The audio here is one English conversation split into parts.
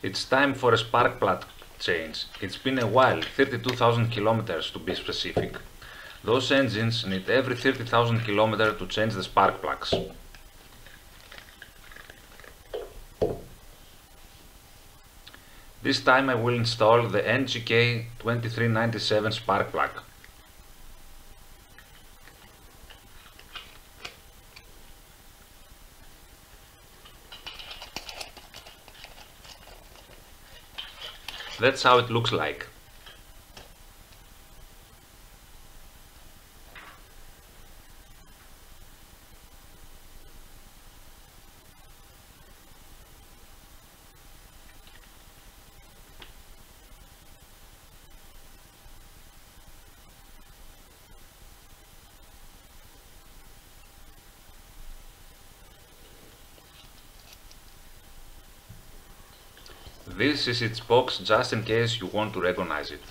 It's time for a spark plug change. It's been a while, 32,000 kilometers to be specific. Those engines need every 30,000 kilometers to change the spark plugs. This time I will install the NGK 2397 spark plug. That's how it looks like. This is its box, just in case you want to recognize it.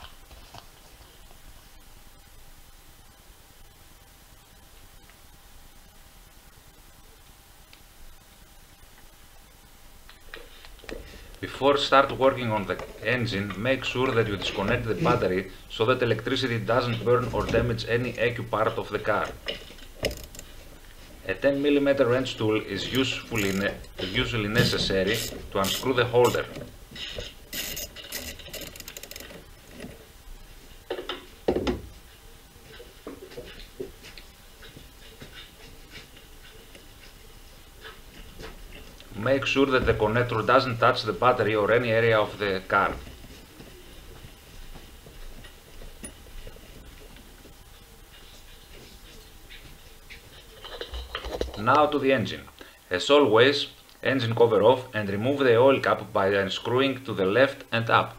Before start working on the engine, make sure that you disconnect the battery so that electricity doesn't burn or damage any ECU part of the car. A 10 mm wrench tool is usually necessary to unscrew the holder. Make sure that the connector doesn't touch the battery or any area of the car. Now to the engine. As always, engine cover off and remove the oil cap by unscrewing to the left and up.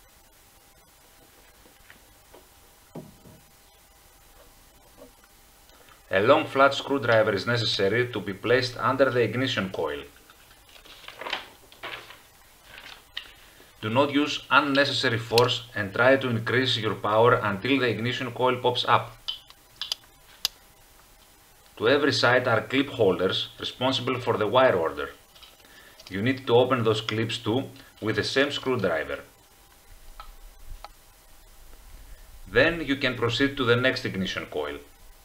A long flat screwdriver is necessary to be placed under the ignition coil. Do not use unnecessary force and try to increase your power until the ignition coil pops up. To every side are clip holders responsible for the wire order. You need to open those clips too with the same screwdriver. Then you can proceed to the next ignition coil.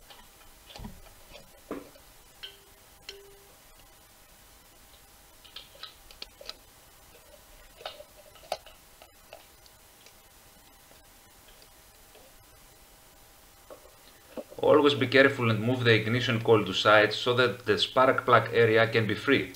Always be careful and move the ignition coil to side so that the spark plug area can be free.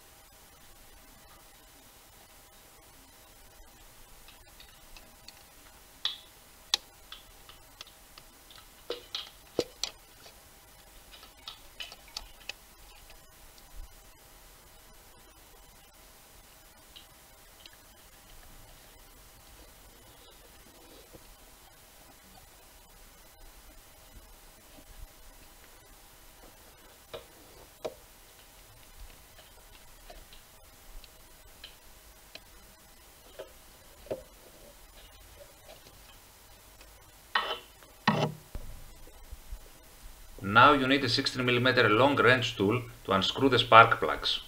Now you need a 16 mm long wrench tool to unscrew the spark plugs.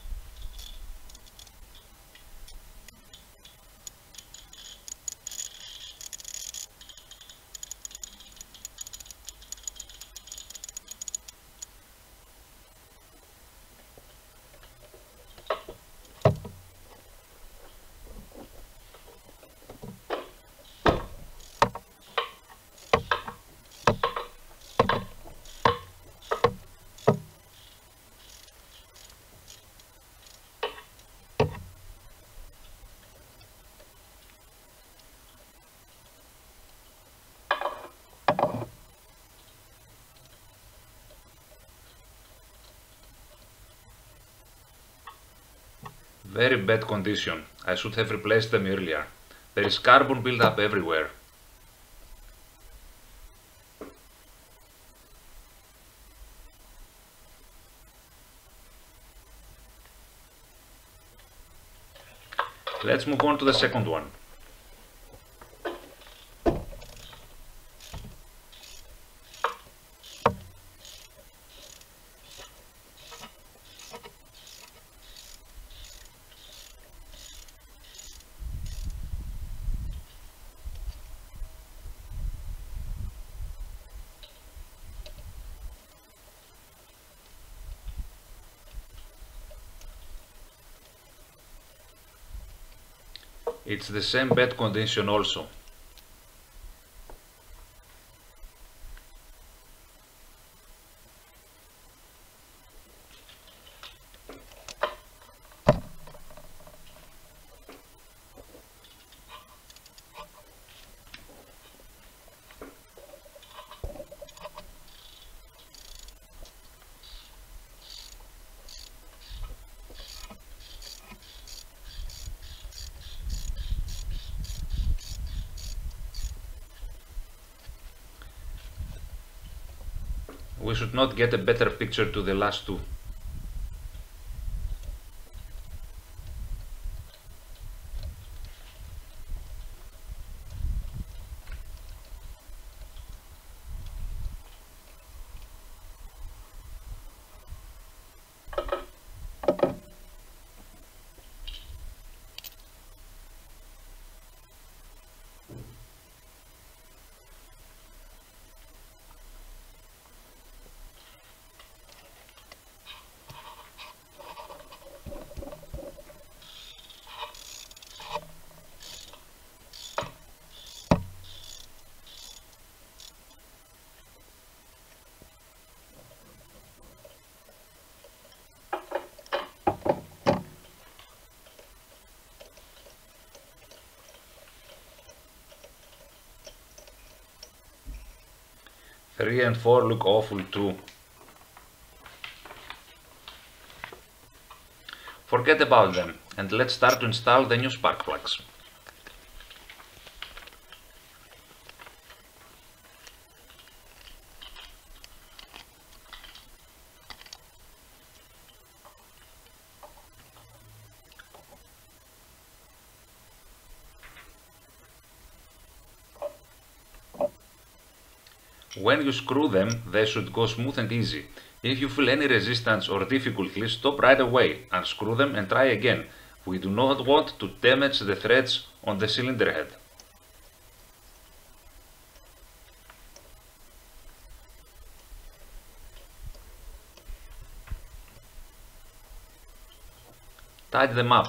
Very bad condition. I should have replaced them earlier. There is carbon buildup everywhere. Let's move on to the second one. It's the same bed condition also. We should not get a better picture to the last two. Three and four look awful too. Forget about them and let's start to install the new spark plugs. When you screw them, they should go smooth and easy. If you feel any resistance or difficulty, stop right away, unscrew them and try again. We do not want to damage the threads on the cylinder head. Tighten them up.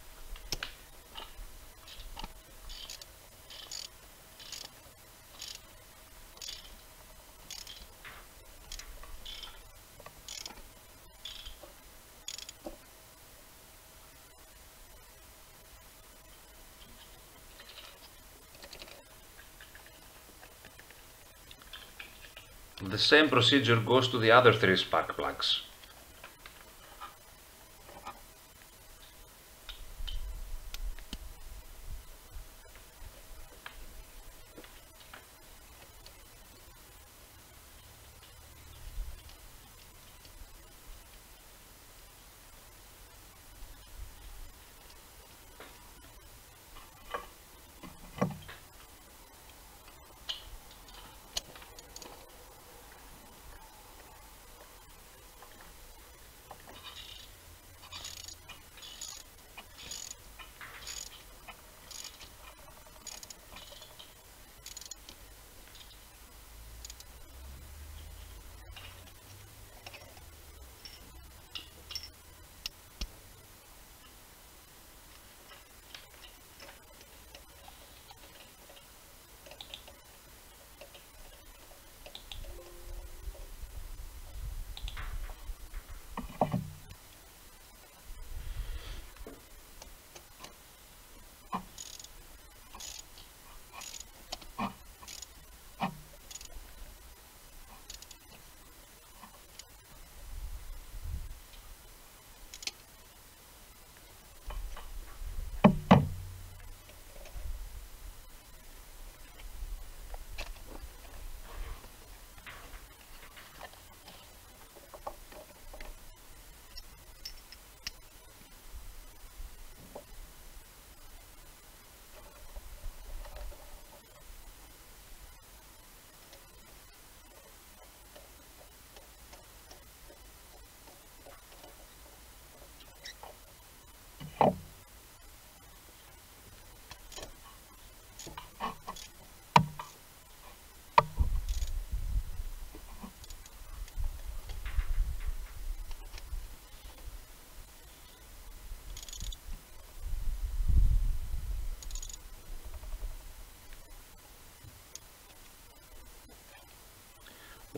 The same procedure goes to the other three spark plugs.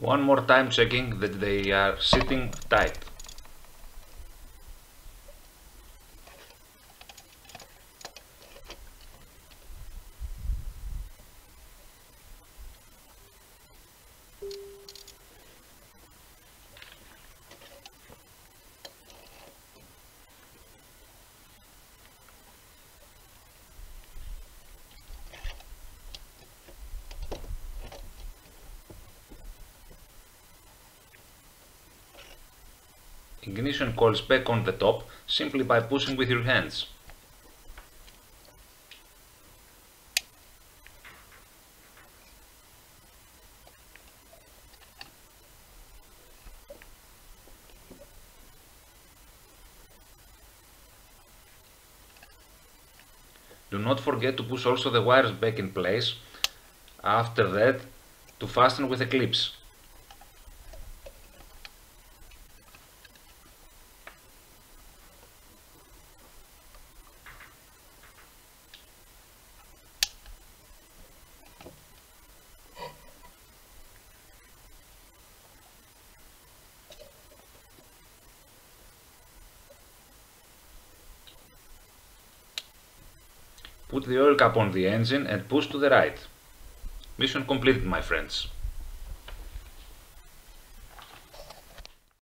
One more time checking that they are sitting tight. Ignition coils back on the top simply by pushing with your hands. Do not forget to push also the wires back in place after that to fasten with the clips. Put the oil cap on the engine and push to the right. Mission completed, my friends.